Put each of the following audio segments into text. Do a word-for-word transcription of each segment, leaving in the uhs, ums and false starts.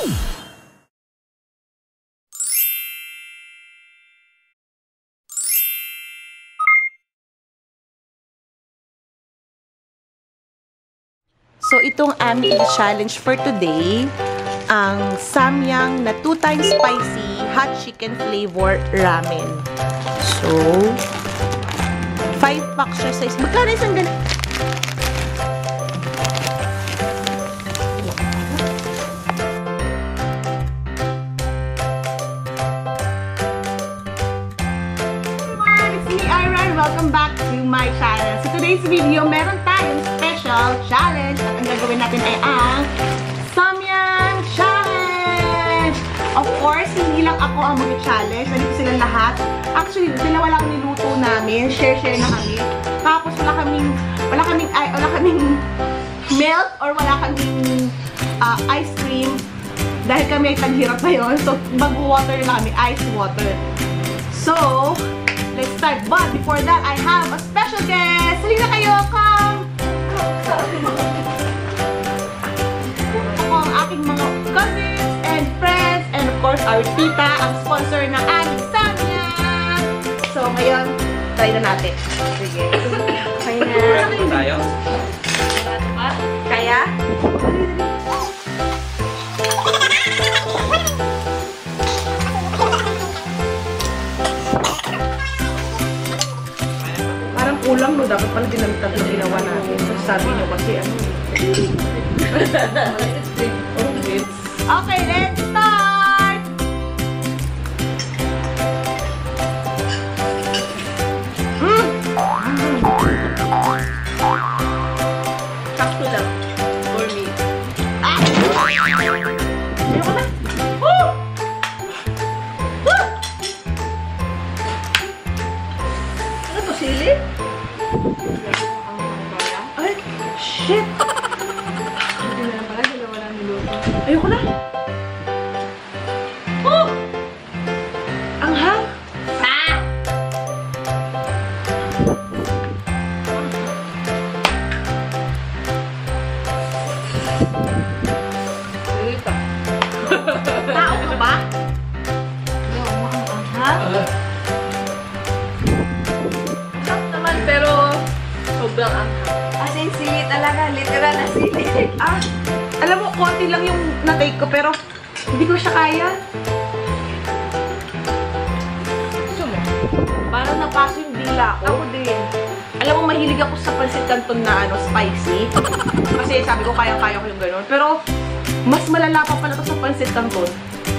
So, itong aming challenge for today, ang Samyang na two times spicy hot chicken flavor ramen. So, five pack siya size. Magkano isang ganun? It's me, Ira. Welcome back to my channel. So, today's video, meron tayong special challenge. At ang gagawin natin ay ang Samyang Challenge! Of course, hindi lang ako ang mag-challenge. Nandito silang lahat. Actually, dalawa lang niluto namin. Share-share na kami. Tapos, wala kaming, wala kaming, ay, wala kaming milk or wala kaming uh, ice cream. Dahil kami ay taghirap pa yun. So, mag-water na kami. Ice water. So, let's start. But, before that, I have a special guest. Halina na kayo. Come! Ako ang aking mga cousins and friends and of course our tita, ang sponsor ng aming Samyang. So ngayon, try na natin. Sige. Kaya na. Ready tayo? Kaya? Parang kulang no, dapat pala dinamtag na ginawa natin. Sabi nyo kasi ano. Okay, let's start! Mm. Sakto lang. For me. Ah! Ayoko na. Woo! Woo! Ano to, sili? Ay, shit! Ayoko na. Oh! Ang hang. Ah! Dito. Tao ka ba? Hindi ako mukhang ang hang. Sarap naman pero sobrang ang hang. As in, sili talaga. Literal na sili. Ah! Alam mo, konti lang yung na-take ko, pero hindi ko siya kaya. Gusto mo? Parang napaso yung dila ko. Ako din. Alam mo, mahilig ako sa pansit canton na ano, spicy. Kasi sabi ko, kaya-kaya ko yung gano'n. Pero, mas malala pa pala ito sa pansit canton.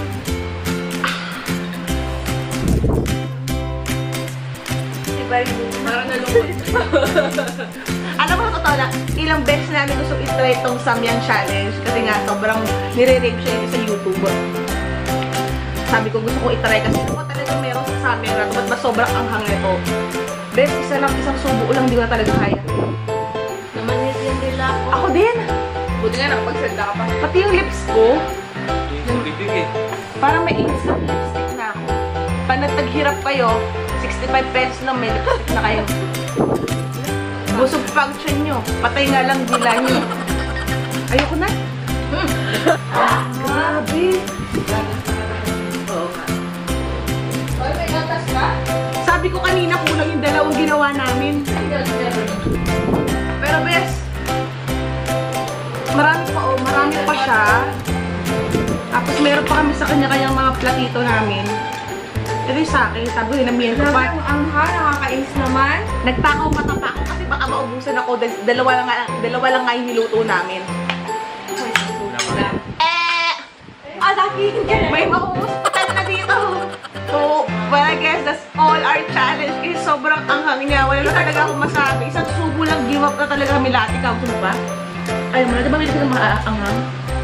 Diba rin? Parang nalungkot. Alam mo, totoo na, ilang beses namin gusto i-try itong Samyang Challenge kasi nga sobrang nire-rave siya sa YouTube. Sabi ko, gusto kong i-try kasi ano talaga meron sa Samyang na ito. Ba't ba sobrang anghang nito? Bes, isa lang, isang subo lang, di ko na talaga kaya. Namanit yan nila ako. Ako din! Buti nga nakapagsalda ka pa. Pati yung lips ko, Yung bibig eh. parang may instant lipstick na ako. Pag nagtaghirap kayo, sixty-five pesos lang may lipstick na kayo. Busog function nyo. Patay nga lang dila nyo. Ayoko na. Hmm. Grabe. Oo nga. Oy, may gatas ka? Sabi ko kanina kulang yung dalawang ginawa namin. Pero bes, marami pa oh. Marami pa siya. Tapos meron pa kami sa kanya-kanyang mga platito namin. Ito yung sa akin. Sabi ko, hinamihan ko pa. Ang ha, nakakainis naman. Nagtakaw mata pa ako kasi baka maubusan ako. Dalawa lang nga, dalawa lang nga yung niluto namin. Eh! Ah, sabihin ka na. May mauuspatan na dito. So, well, I guess that's all our challenge. Kasi sobrang anghang niya. Wala na talaga akong masabi. Isang subo lang, give up na talaga kami lahat. Ikaw, gusto mo ba? Ayaw mo na, di ba may sila maaanghang?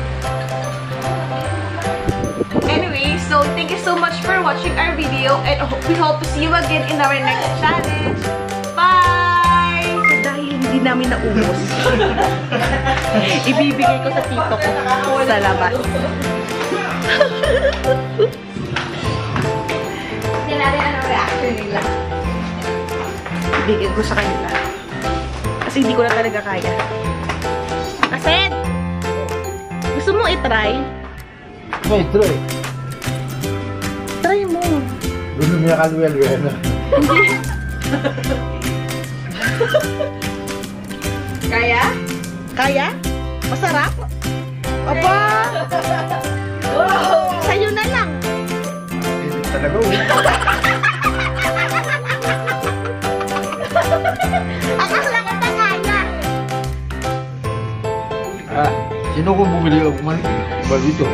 Anyway, so thank you so much for watching our video and we hope to see you again in our next challenge. Bye! So dahil hindi namin naubos, ibibigay ko sa tito ko sa labas. Hindi natin anong reaction nila. Ibigay ko sa kanila. Kasi hindi ko na talaga kaya. Kasi, gusto mo i-try? Try, try. Try mo. Gusto niya kalwel-wel na. Kaya? Kaya? Masarap? Aba! Wow! Sa'yo na lang. Hindi talaga oh. Ako lang ang kaya. Ah, sino ko bumili ako mali? Ba dito?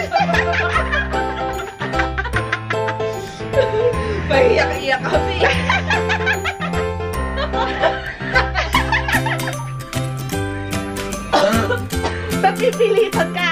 Paiyak-iyak kami. Napipilitan ka.